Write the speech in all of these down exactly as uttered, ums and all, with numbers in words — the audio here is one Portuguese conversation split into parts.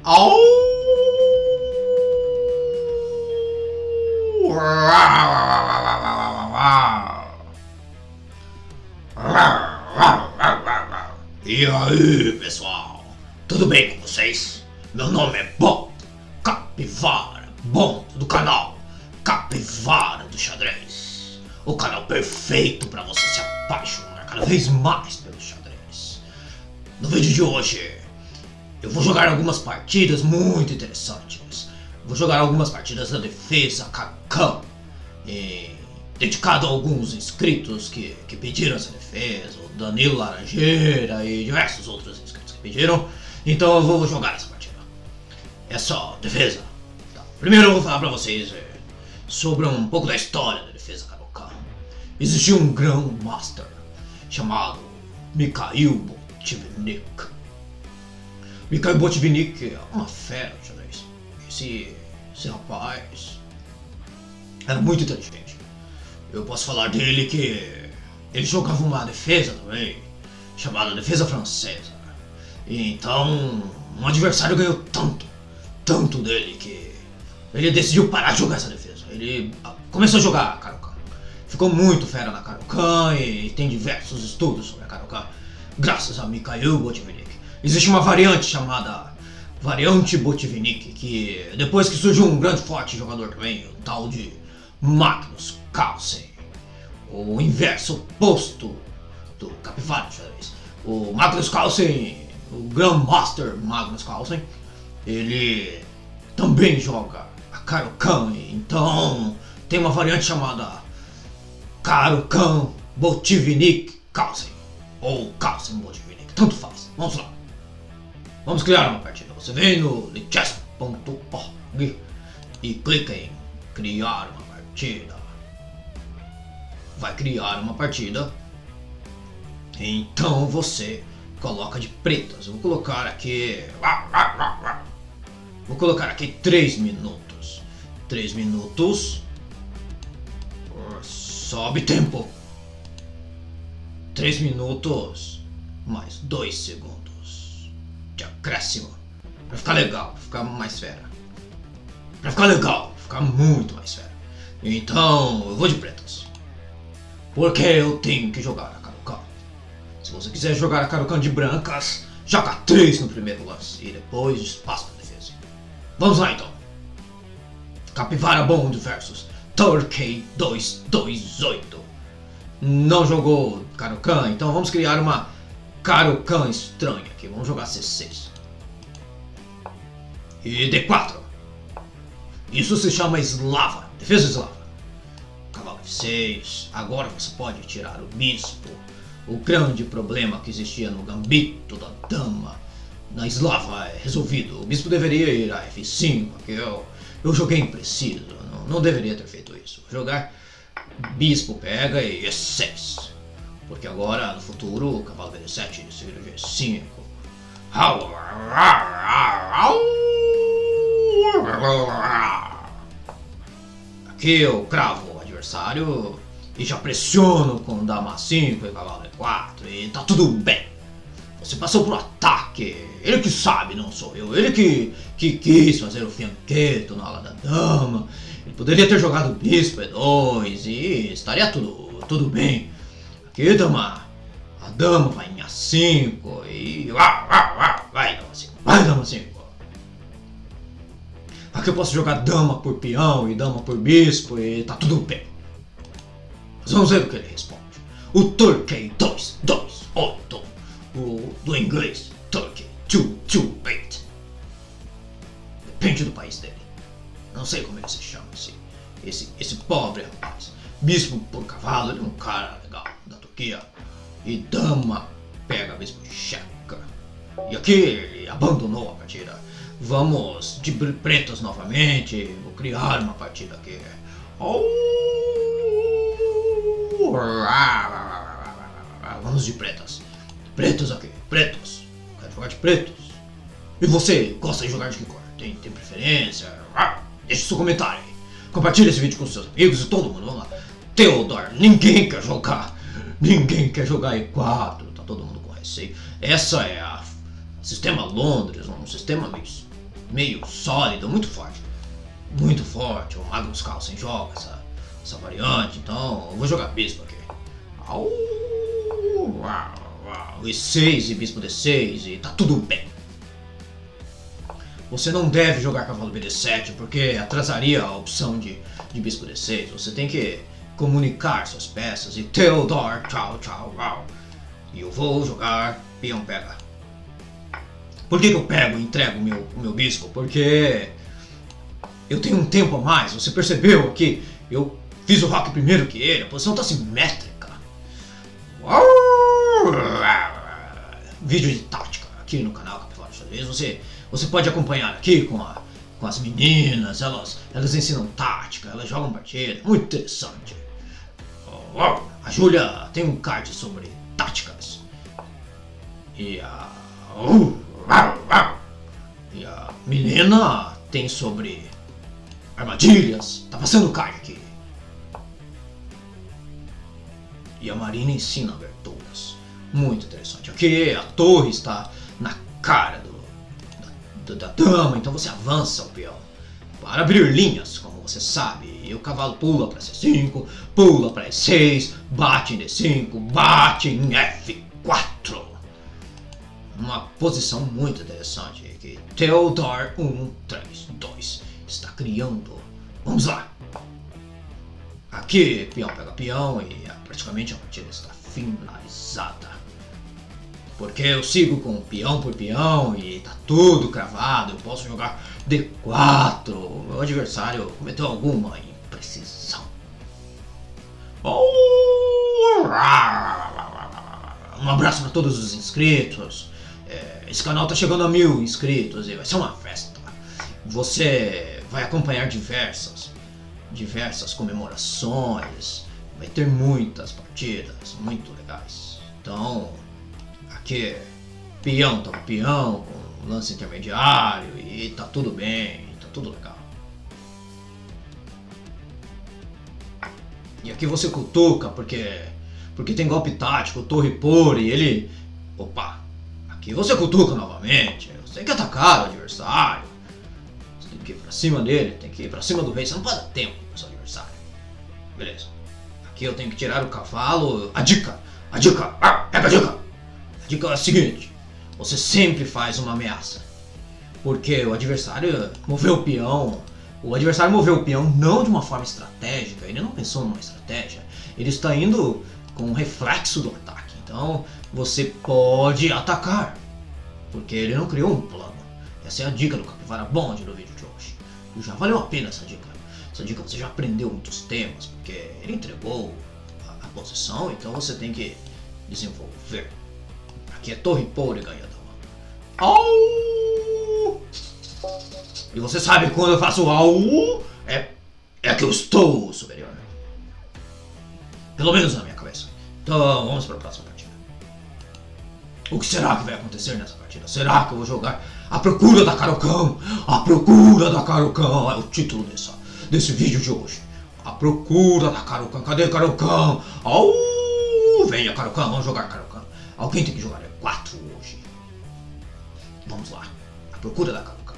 Au! E aí, pessoal? Tudo bem com vocês? Meu nome é Bob Capivara, Bond do canal Capivara do Xadrez. O canal perfeito para você se apaixonar cada vez mais pelo xadrez. No vídeo de hoje, eu vou jogar algumas partidas muito interessantes. Vou jogar algumas partidas da defesa Caro-Kann, dedicado a alguns inscritos que, que pediram essa defesa, o Danilo Laranjeira e diversos outros inscritos que pediram. Então eu vou jogar essa partida. É só defesa. Tá. Primeiro eu vou falar pra vocês é, sobre um pouco da história da defesa Caro-Kann. Existiu um Grandmaster chamado Mikhail Botvinnik. Mikhail Botvinnik é uma fera, xadrez. Esse, esse rapaz era muito inteligente. Eu posso falar dele que ele jogava uma defesa também, chamada defesa francesa. E então, um adversário ganhou tanto, tanto dele que ele decidiu parar de jogar essa defesa. Ele começou a jogar Caro-Kann. Ficou muito fera na Caro-Kann e tem diversos estudos sobre a Caro-Kann, graças a Mikhail Botvinnik. Existe uma variante chamada variante Botvinnik, que depois que surgiu um grande forte jogador também, o tal de Magnus Carlsen, o inverso oposto do Capivara xadrez. O Magnus Carlsen, o Grandmaster Magnus Carlsen, ele também joga a Caro-Kann, então tem uma variante chamada Caro-Kann Botvinnik Carlsen, ou Carlsen Botvinnik, tanto faz. Vamos lá. Vamos criar uma partida. Você vem no lichess ponto org e clica em criar uma partida. Vai criar uma partida. Então você coloca de pretas. Eu vou colocar aqui. Vou colocar aqui três minutos. três minutos. Sobe tempo. três minutos mais dois segundos. De acréscimo. Pra ficar legal, pra ficar mais fera. Pra ficar legal, pra ficar muito mais fera. Então eu vou de pretas. Porque eu tenho que jogar a Caro-Kann. Se você quiser jogar a Caro-Kann de brancas, joga três no primeiro lance e depois passa pra defesa. Vamos lá então. Capivara Bond versus Turkey dois dois oito. Não jogou Caro-Kann, então vamos criar uma Caro-Kann estranha aqui. Vamos jogar C seis. E D quatro. Isso se chama eslava, defesa eslava. Cavalo F seis. Agora você pode tirar o bispo. O grande problema que existia no gambito da dama na eslava é resolvido. O bispo deveria ir a F cinco, que eu, eu joguei impreciso. Não, não deveria ter feito isso. Vou jogar bispo pega e E seis. Porque agora, no futuro, o cavalo B sete vira G cinco. Aqui eu cravo o adversário e já pressiono com dama cinco e cavalo E quatro e tá tudo bem. Você passou pro ataque, ele que sabe, não sou eu. Ele que, que quis fazer o fianqueto na ala da dama. Ele poderia ter jogado bispo E dois e estaria tudo, tudo bem. Aqui, dama, a dama vai em A cinco e vai dama cinco, vai dama cinco. Aqui eu posso jogar dama por peão e dama por bispo e tá tudo bem. Mas vamos ver o que ele responde. O Turkey dois dois oito, o do inglês Turkey dois dois oito. Depende do país dele. Não sei como ele se chama, esse, esse, esse pobre rapaz. Bispo por cavalo, ele é um cara legal da Turquia. E dama pega bispo checa. E aqui ele abandonou a partida. Vamos de pretas novamente. Vou criar uma partida aqui. Vamos de pretas. Pretos aqui, pretos. Quero jogar de pretos. E você gosta de jogar de que cor? Tem, tem preferência? Deixe seu comentário aí. Compartilhe esse vídeo com seus amigos e todo mundo. Vamos lá. Theodore, ninguém quer jogar. Ninguém quer jogar E quatro. Tá todo mundo com receio. Essa é a sistema Londres, um sistema meio meio sólido, muito forte. Muito forte, o Magnus Carlsen joga essa, essa variante, então eu vou jogar bispo aqui. Au, uau, uau, e seis e bispo D seis e tá tudo bem. Você não deve jogar cavalo B D sete porque atrasaria a opção de, de bispo D seis. Você tem que comunicar suas peças e Theodore, tchau, tchau, uau. E eu vou jogar peão pega. Por que, que eu pego e entrego o meu, o meu bispo? Porque eu tenho um tempo a mais. Você percebeu aqui? Eu fiz o rock primeiro que ele. A posição tá simétrica. Uau! Vídeo de tática aqui no canal Capivara do Xadrez. Você, você pode acompanhar aqui com, a, com as meninas. Elas, elas ensinam tática, elas jogam partida. Muito interessante. Uau! A Júlia tem um card sobre táticas. E a... Uh, uau, uau. E a Milena tem sobre armadilhas. Tá passando o card aqui. E a Marina ensina aberturas. Muito interessante. Aqui a torre está na cara do, da, da dama. Então você avança o peão para abrir linhas, como você sabe. E o cavalo pula para C cinco, pula para E seis, bate em D cinco, bate em F quatro. Uma posição muito interessante que Theodore um, três, dois está criando. Vamos lá. Aqui peão pega peão e praticamente a partida está finalizada. Porque eu sigo com peão por peão e tá tudo cravado. Eu posso jogar D quatro. O meu adversário cometeu alguma imprecisão. Um abraço para todos os inscritos. Esse canal tá chegando a mil inscritos e vai ser uma festa. Você vai acompanhar diversas, diversas comemorações. Vai ter muitas partidas muito legais. Então, aqui, peão tá com peão, com lance intermediário e tá tudo bem, tá tudo legal. E aqui você cutuca porque, porque tem golpe tático, torre por e ele... Opa! Aqui você cutuca novamente, você tem que atacar o adversário. Você tem que ir pra cima dele, tem que ir pra cima do rei, você não pode dar tempo pro seu adversário. Beleza. Aqui eu tenho que tirar o cavalo. A dica! A dica! Ah, pega a dica! A dica é a seguinte: você sempre faz uma ameaça. Porque o adversário moveu o peão. O adversário moveu o peão não de uma forma estratégica. Ele não pensou numa estratégia. Ele está indo com um reflexo do ataque. Então você pode atacar. Porque ele não criou um plano. Essa é a dica do Capivara Bond no vídeo de hoje. E já valeu a pena essa dica. Essa dica você já aprendeu muitos temas, porque ele entregou a, a posição, então você tem que desenvolver. Aqui é torre por e ganha dama. Au! E você sabe quando eu faço au, é, é que eu estou superior. Pelo menos na minha cabeça. Então vamos para a próxima partida. O que será que vai acontecer nessa partida? Será que eu vou jogar A Procura da Caro-Kann? A Procura da Caro-Kann é o título dessa. desse vídeo de hoje. A Procura da Caro-Kann. Cadê Caro-Kann? Au! Venha Caro-Kann, vamos jogar Caro-Kann. Alguém tem que jogar E quatro hoje. Vamos lá. A Procura da Caro-Kann.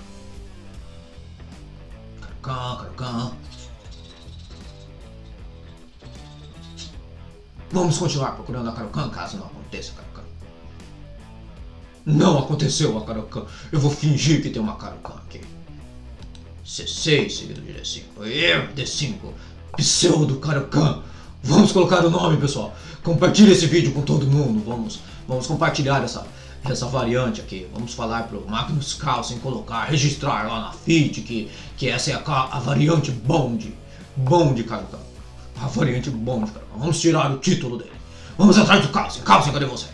Caro-Kann, Caro-Kann. Vamos continuar procurando a Caro-Kann caso não aconteça a Caro-Kann. Não aconteceu a Caro-Kann. Eu vou fingir que tem uma Caro-Kann aqui. C seis seguido de D cinco. E D cinco. Pseudo Caro-Kann. Vamos colocar o nome, pessoal. Compartilhe esse vídeo com todo mundo. Vamos, vamos compartilhar essa, essa variante aqui. Vamos falar pro Magnus Carlsen colocar, registrar lá na F I T que, que essa é a, a variante Bond. Bond Caro-Kann. A variante Bond Caro-Kann. Vamos tirar o título dele. Vamos atrás do Carlsen. Carlsen, cadê você?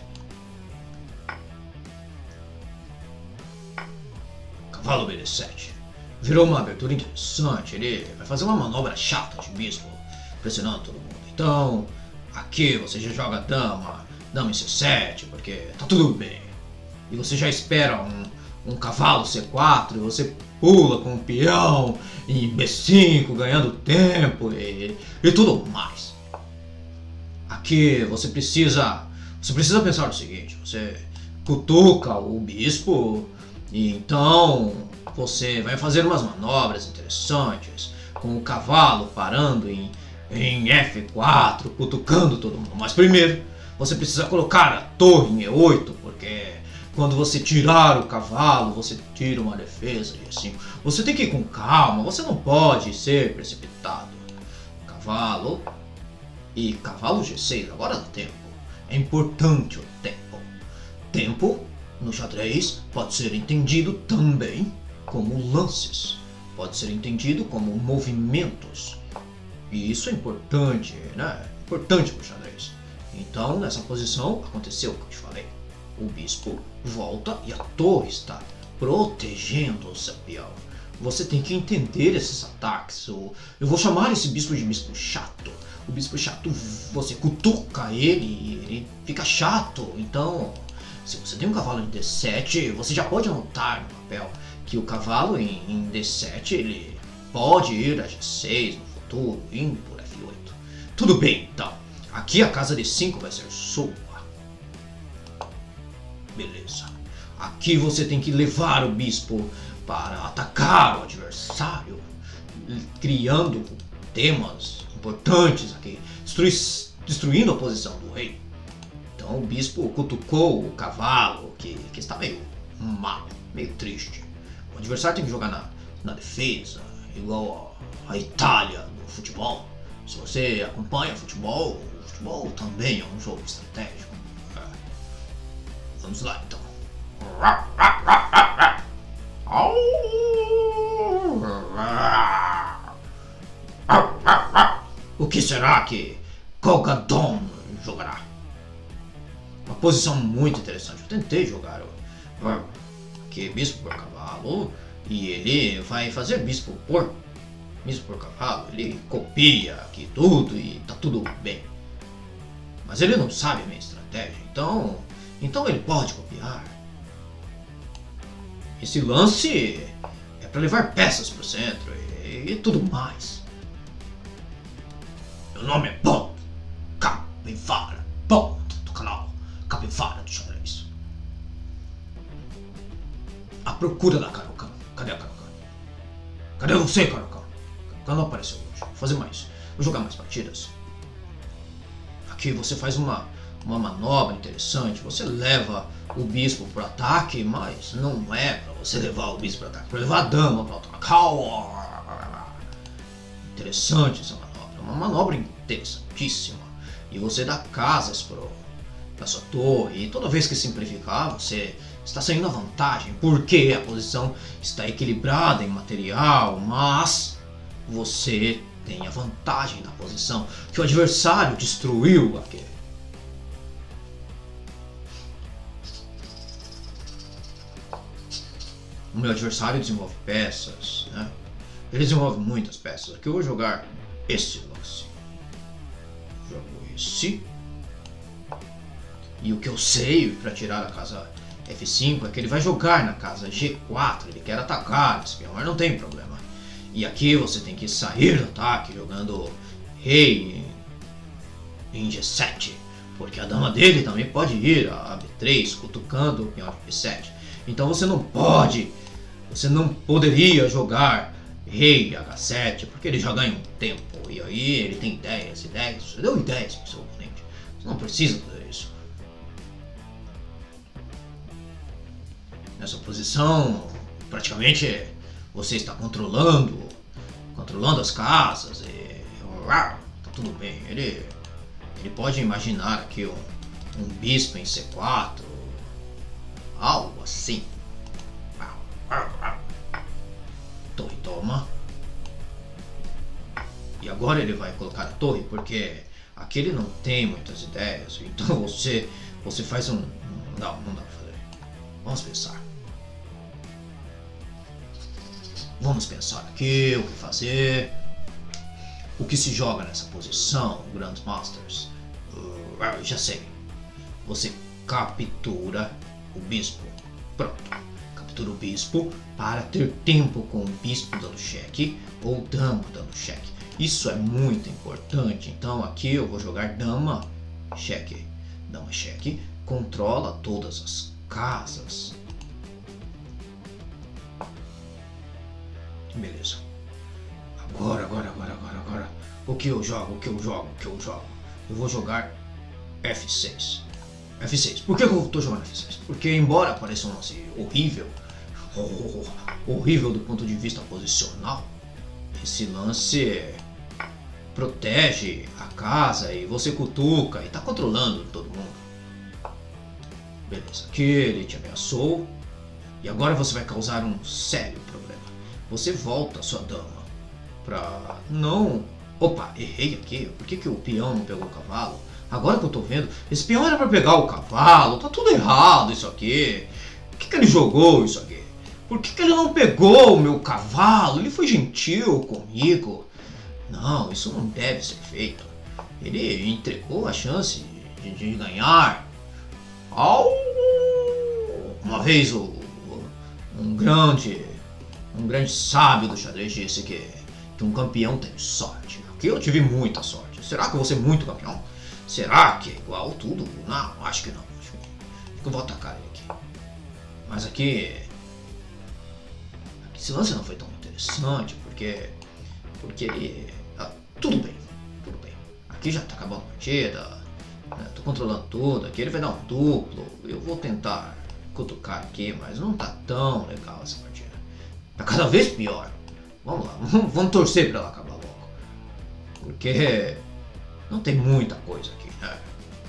Cavalo B D sete. Virou uma abertura interessante. Ele vai fazer uma manobra chata de bispo, pressionando todo mundo. Então, aqui você já joga dama, dama em C sete, porque tá tudo bem. E você já espera um, um cavalo C quatro, e você pula com um peão em B cinco, ganhando tempo e, e tudo mais. Aqui você precisa, você precisa pensar no seguinte: você cutuca o bispo e então você vai fazer umas manobras interessantes, com o cavalo parando em, em F quatro, cutucando todo mundo. Mas primeiro, você precisa colocar a torre em E oito, porque quando você tirar o cavalo, você tira uma defesa de E cinco. Você tem que ir com calma, você não pode ser precipitado. Cavalo e cavalo G seis, agora dá tempo. É importante o tempo. Tempo, no xadrez, pode ser entendido também como lances. Pode ser entendido como movimentos. E isso é importante, né? Importante pro xadrez. Então, nessa posição, aconteceu o que eu te falei. O bispo volta e a torre está protegendo o seu peão. Você tem que entender esses ataques. Eu vou chamar esse bispo de bispo chato. O bispo chato, você cutuca ele e ele fica chato. Então, se você tem um cavalo em D sete, você já pode anotar no papel que o cavalo em, em D sete ele pode ir a G seis no futuro, indo por F oito. Tudo bem, então. Aqui a casa D cinco vai ser sua. Beleza. Aqui você tem que levar o bispo para atacar o adversário, criando temas importantes aqui, destrui, destruindo a posição do rei. Então o bispo cutucou o cavalo, que, que está meio mal, meio triste. O adversário tem que jogar na, na defesa, igual a, a Itália no futebol. Se você acompanha futebol, o futebol também é um jogo estratégico. É. Vamos lá então. O que será que Kogadon jogará? Uma posição muito interessante. Eu tentei jogar aqui bispo por cavalo e ele vai fazer bispo por bispo por cavalo. Ele copia aqui tudo e tá tudo bem. Mas ele não sabe a minha estratégia, então então ele pode copiar. Esse lance é para levar peças para o centro e, e tudo mais. Meu nome é Bond Capivara, Bond do canal Capivara do Xadrez. A procura da Caro-Kann. Cadê a Caro-Kann? Cadê você, Caro-Kann? Caro-Kann não apareceu hoje. Vou fazer mais. Vou jogar mais partidas. Aqui você faz uma, uma manobra interessante. Você leva o bispo para o ataque, mas não é para você levar o bispo para o ataque. Para levar a dama para o ataque. Interessante essa manobra. Uma manobra interessantíssima. E você dá casas para sua torre. E toda vez que simplificar, você está saindo a vantagem. Porque a posição está equilibrada em material, mas você tem a vantagem na posição que o adversário destruiu aqui. O meu adversário desenvolve peças, né? Ele desenvolve muitas peças. Aqui eu vou jogar esse lance. Jogo esse. E o que eu sei para tirar a casa F cinco é que ele vai jogar na casa G quatro. Ele quer atacar esse peão, mas não tem problema. E aqui você tem que sair do ataque jogando rei em G sete. Porque a dama dele também pode ir a B três, cutucando o peão de B sete. Então você não pode, você não poderia jogar rei H sete, porque ele já ganha um tempo. E aí ele tem ideias, ideias, você deu ideias para o seu oponente. Você não precisa fazer isso. Nessa posição, praticamente você está controlando, controlando as casas e tá tudo bem. Ele, ele pode imaginar aqui um, um bispo em C quatro, algo assim. Torre toma. E agora ele vai colocar a torre, porque aqui ele não tem muitas ideias. Então você, você faz um... Não, não dá pra fazer. Vamos pensar. Vamos pensar aqui o que fazer. O que se joga nessa posição, Grandmasters? Uh, já sei. Você captura o bispo. Pronto. Captura o bispo para ter tempo com o bispo dando cheque ou dama dando cheque. Isso é muito importante. Então aqui eu vou jogar dama cheque. Dama cheque controla todas as casas. Beleza. Agora, agora, agora, agora, agora. O que eu jogo, o que eu jogo, o que eu jogo? Eu vou jogar F seis. F seis. Por que eu tô jogando F seis? Porque embora pareça um lance horrível, oh, horrível do ponto de vista posicional, esse lance protege a casa e você cutuca e tá controlando todo mundo. Beleza, aqui ele te ameaçou e agora você vai causar um sério problema. Você volta sua dama pra não... Opa, errei aqui, por que, que o peão não pegou o cavalo? Agora que eu tô vendo, esse peão era pra pegar o cavalo, tá tudo errado isso aqui. Por que, que ele jogou isso aqui? Por que, que ele não pegou o meu cavalo? Ele foi gentil comigo. Não, isso não deve ser feito. Ele entregou a chance de, de ganhar. Au! Uma vez o, o, um grande um grande sábio do xadrez disse que, que um campeão tem sorte. Aqui eu tive muita sorte. Será que eu vou ser muito campeão? Será que é igual tudo? Não, acho que não. Acho que, acho que eu vou atacar ele aqui. Mas aqui... Esse lance não foi tão interessante, porque... Porque ele... Ah, tudo bem, tudo bem. Aqui já tá acabando a partida. Né, tô controlando tudo. Aqui ele vai dar um duplo. Eu vou tentar cutucar aqui, mas não tá tão legal essa partida. Tá cada vez pior. Vamos lá, vamos, vamos torcer pra ela acabar logo. Porque... Não tem muita coisa aqui, né?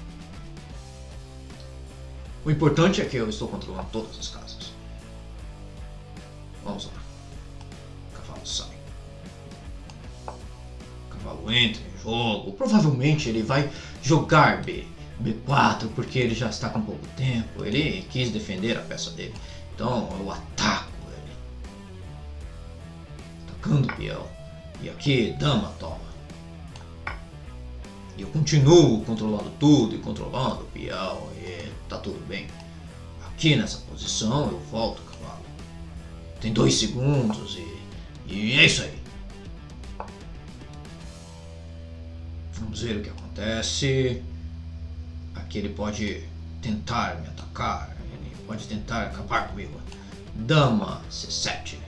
O importante é que eu estou controlando todas as casas. Vamos lá. O cavalo sai. O cavalo entra em jogo. Provavelmente ele vai jogar B, B quatro, porque ele já está com pouco tempo. Ele quis defender a peça dele. Então eu ataco ele. Atacando o peão. E aqui, dama toma. E eu continuo controlando tudo e controlando o peão e tá tudo bem. Aqui nessa posição eu volto o cavalo. Tem dois segundos e, e é isso aí. Vamos ver o que acontece. Aqui ele pode tentar me atacar. Ele pode tentar acabar comigo. Dama C sete.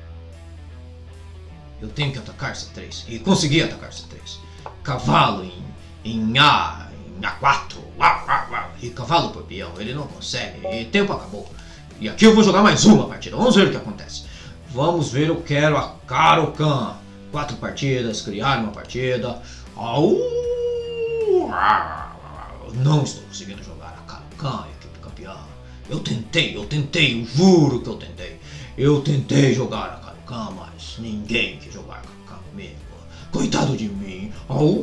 Eu tenho que atacar C três. E consegui atacar C três. Cavalo em Em A, em A quatro, uau, uau, uau. E cavalo por peão, ele não consegue, e tempo acabou. E aqui eu vou jogar mais uma partida, vamos ver o que acontece. Vamos ver, eu quero a Caro-Kann. Quatro partidas, criar uma partida. Au, não estou conseguindo jogar a Caro-Kann, equipe campeã. Eu tentei, eu tentei, eu juro que eu tentei. Eu tentei jogar a Caro-Kann, mas ninguém quis jogar a Caro-Kann comigo. Coitado de mim.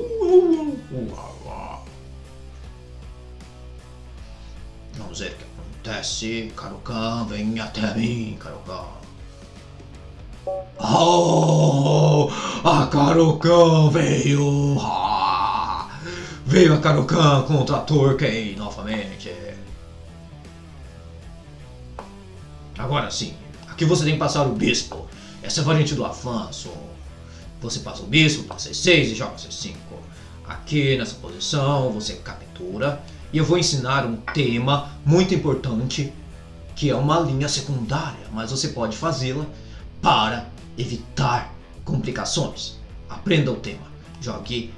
Vamos ver o que acontece. Caro-Kann, vem até mim, Caro-Kann. Oh, a Caro-Kann veio. Ah, veio a Caro-Kann contra a Torquay novamente. Agora sim, aqui você tem que passar o bispo. Essa é a variante do avanço. Você passa o bispo para C seis e joga C cinco. Aqui nessa posição você captura. E eu vou ensinar um tema muito importante, que é uma linha secundária, mas você pode fazê-la para evitar complicações. Aprenda o tema. Jogue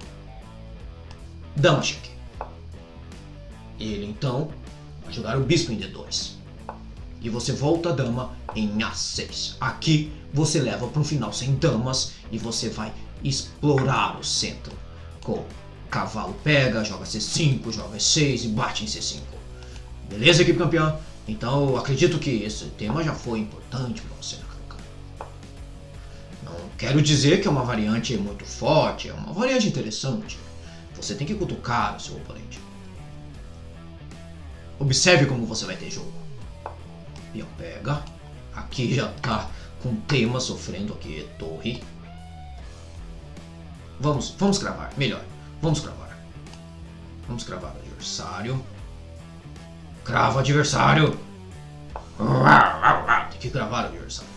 dama cheque. Ele então vai jogar o bispo em D dois. E você volta a dama em A seis. Aqui você leva para um final sem damas e você vai explorar o centro. Com cavalo pega, joga C cinco, joga E seis e bate em C cinco. Beleza, equipe campeã? Então eu acredito que esse tema já foi importante para você na Caro-Kann. Não quero dizer que é uma variante muito forte, é uma variante interessante. Você tem que cutucar o seu oponente. Observe como você vai ter jogo. Peão pega. Aqui já tá com tema sofrendo aqui, torre. Vamos, vamos cravar, melhor. Vamos cravar. Vamos cravar o adversário. Crava adversário. Tem que cravar o adversário.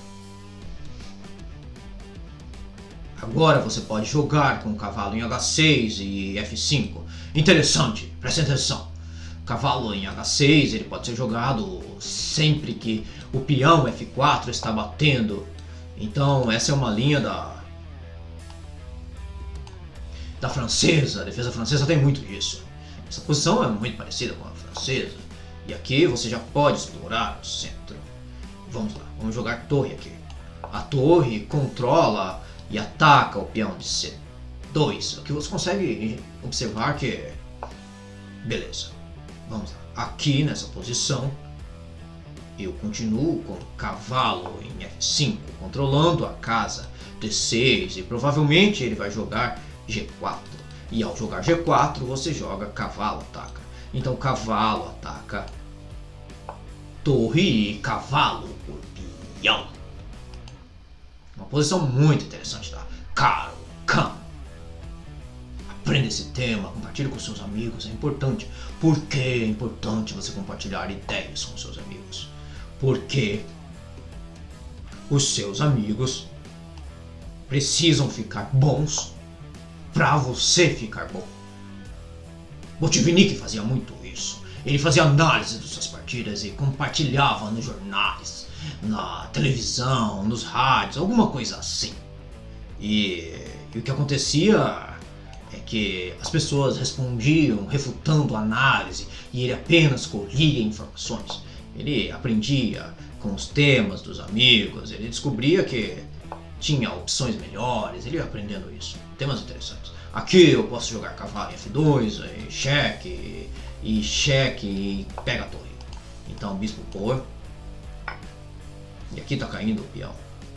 Agora você pode jogar com o cavalo em H seis e F cinco. Interessante, preste atenção. Cavalo em H seis, ele pode ser jogado sempre que o peão F quatro está batendo Então essa é uma linha da da francesa. A defesa francesa tem muito disso. Essa posição é muito parecida com a francesa. E aqui você já pode explorar o centro. Vamos lá, vamos jogar torre aqui. A torre controla e ataca o peão de C dois. Aqui você consegue observar que... Beleza, vamos lá. Aqui nessa posição eu continuo com o cavalo em F cinco, controlando a casa D seis. E provavelmente ele vai jogar G quatro. E ao jogar G quatro você joga cavalo ataca. Então cavalo ataca torre e cavalo por peão. Uma posição muito interessante da Carl Khan. Aprenda esse tema, compartilhe com seus amigos, é importante. Por que é importante você compartilhar ideias com seus amigos? Porque os seus amigos precisam ficar bons para você ficar bom. Botvinnik fazia muito isso. Ele fazia análise das suas partidas e compartilhava nos jornais, na televisão, nos rádios, alguma coisa assim. E, e o que acontecia é que as pessoas respondiam refutando a análise e ele apenas colhia informações. Ele aprendia com os temas dos amigos, ele descobria que tinha opções melhores, ele ia aprendendo isso. Temas interessantes. Aqui eu posso jogar cavalo em F dois, e cheque, e cheque e pega a torre. Então bispo por. E aqui tá caindo o peão.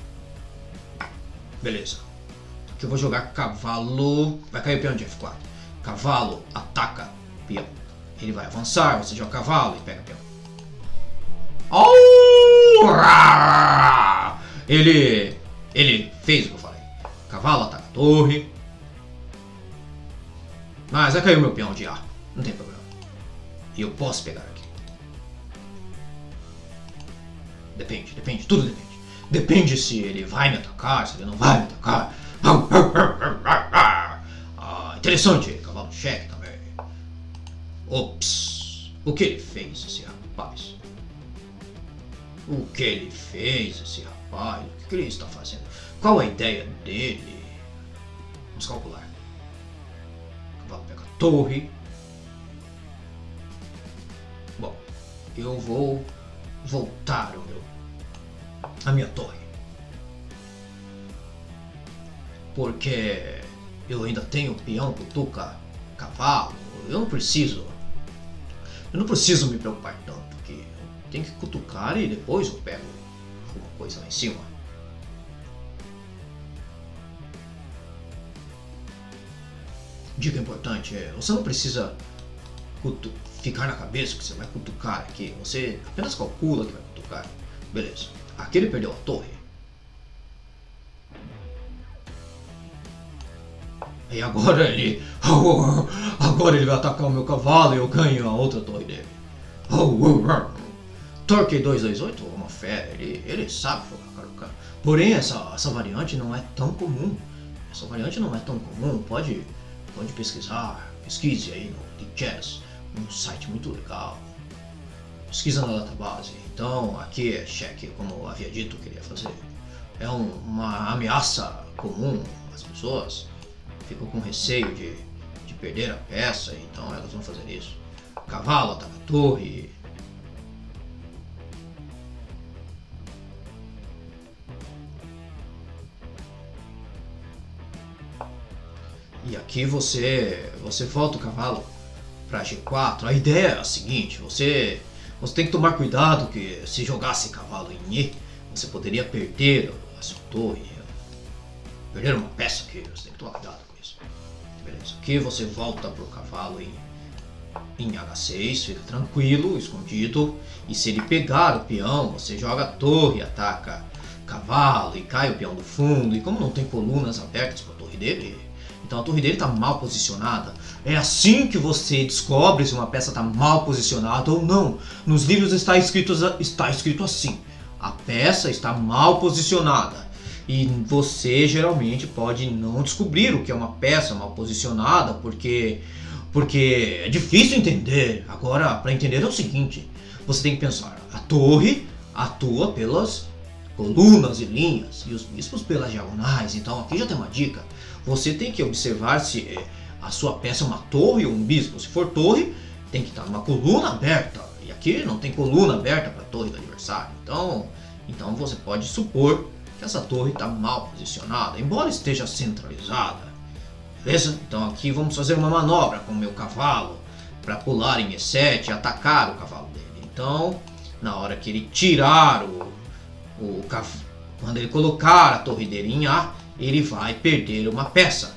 Beleza. Aqui eu vou jogar cavalo. Vai cair o peão de F quatro. Cavalo ataca peão. Ele vai avançar, você joga cavalo e pega peão. Oh! Ele, ele fez o que eu falei. Cavalo ataca a torre. Mas vai cair o meu peão de A. Não tem problema. E eu posso pegar aqui. Depende, depende, tudo depende. Depende se ele vai me atacar, se ele não vai me atacar. Ah, interessante, cavalo cheque também. Ops. O que ele fez, esse rapaz? O que ele fez, esse rapaz? O que ele está fazendo? Qual a ideia dele? Vamos calcular. O cavalo pega a torre. Bom, eu vou voltar o meu, a minha torre. Porque eu ainda tenho peão, cutuca, cavalo. Eu não preciso. Eu não preciso me preocupar tanto. Que eu tenho que cutucar e depois eu pego alguma coisa lá em cima. Dica importante é: você não precisa ficar na cabeça que você vai cutucar aqui. Você apenas calcula que vai cutucar. Beleza. Aqui ele perdeu a torre. E agora ele... Agora ele vai atacar o meu cavalo e eu ganho a outra torre dele. Torque dois dois oito é uma fera. Ele, ele sabe jogar Carl Khan. Porém, essa, essa variante não é tão comum. Essa variante não é tão comum. Pode, pode pesquisar. Pesquise aí no Chess. Um site muito legal. Pesquisa na database. Então aqui é cheque, como eu havia dito que ele ia fazer. É um, uma ameaça comum. As pessoas ficam com receio de, de perder a peça, então elas vão fazer isso. Cavalo ataca a torre. E aqui você, você volta o cavalo para G quatro. A ideia é a seguinte: você, você tem que tomar cuidado que se jogasse cavalo em E, você poderia perder a sua torre, perder uma peça aqui. Você tem que tomar cuidado com isso. Beleza. Aqui você volta pro cavalo em, em H seis, fica tranquilo, escondido. E se ele pegar o peão, você joga a torre, ataca cavalo e cai o peão do fundo. E como não tem colunas abertas para a torre dele, então a torre dele está mal posicionada. É assim que você descobre se uma peça está mal posicionada ou não. Nos livros está escrito, está escrito assim: a peça está mal posicionada. E você geralmente pode não descobrir o que é uma peça mal posicionada, porque, porque é difícil entender. Agora, para entender é o seguinte: você tem que pensar, a torre atua pelas colunas e linhas, e os bispos pelas diagonais. Então aqui já tem uma dica. Você tem que observar se a sua peça é uma torre ou um bispo. Se for torre, tem que estar numa coluna aberta. E aqui não tem coluna aberta para a torre do adversário. Então, então você pode supor que essa torre está mal posicionada, embora esteja centralizada. Beleza? Então aqui vamos fazer uma manobra com o meu cavalo para pular em E sete e atacar o cavalo dele. Então, na hora que ele tirar o, o cavalo, quando ele colocar a torre dele em A, ele vai perder uma peça.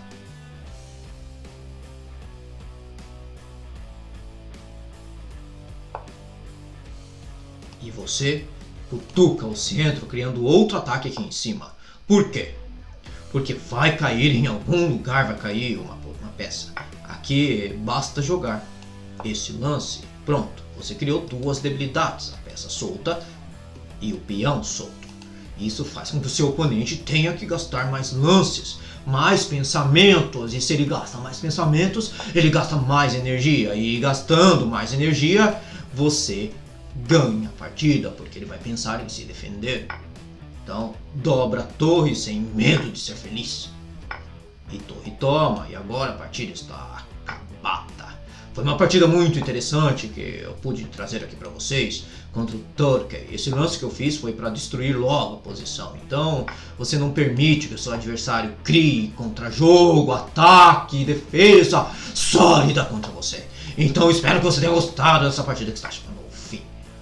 E você cutuca o centro, criando outro ataque aqui em cima. Por quê? Porque vai cair em algum lugar, vai cair uma, uma peça. Aqui basta jogar esse lance. Pronto, você criou duas debilidades. A peça solta e o peão solto. Isso faz com que o seu oponente tenha que gastar mais lances, mais pensamentos. E se ele gasta mais pensamentos, ele gasta mais energia. E gastando mais energia, você ganha a partida, porque ele vai pensar em se defender. Então, dobra a torre sem medo de ser feliz. E torre toma, e agora a partida está acabada. Foi uma partida muito interessante que eu pude trazer aqui para vocês contra o Turkey. Esse lance que eu fiz foi para destruir logo a posição. Então, você não permite que o seu adversário crie contra-jogo, ataque, defesa sólida contra você. Então, espero que você tenha gostado dessa partida que está chegando ao fim.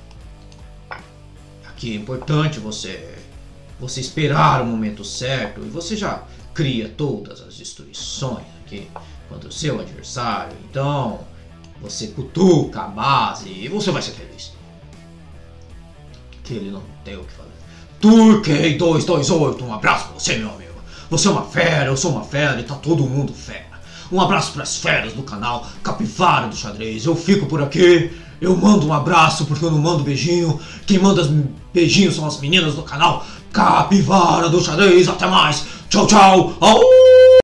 Aqui é importante você... Você esperar o momento certo e você já cria todas as destruições aqui contra o seu adversário. Então você cutuca a base e você vai ser feliz. Que ele não tem o que fazer. Turkey dois dois oito, um abraço pra você, meu amigo. Você é uma fera, eu sou uma fera e tá todo mundo fera. Um abraço pras feras do canal Capivara do Xadrez. Eu fico por aqui. Eu mando um abraço porque eu não mando beijinho. Quem manda beijinhos são as meninas do canal Capivara do Xadrez. Até mais. Tchau, tchau. Au!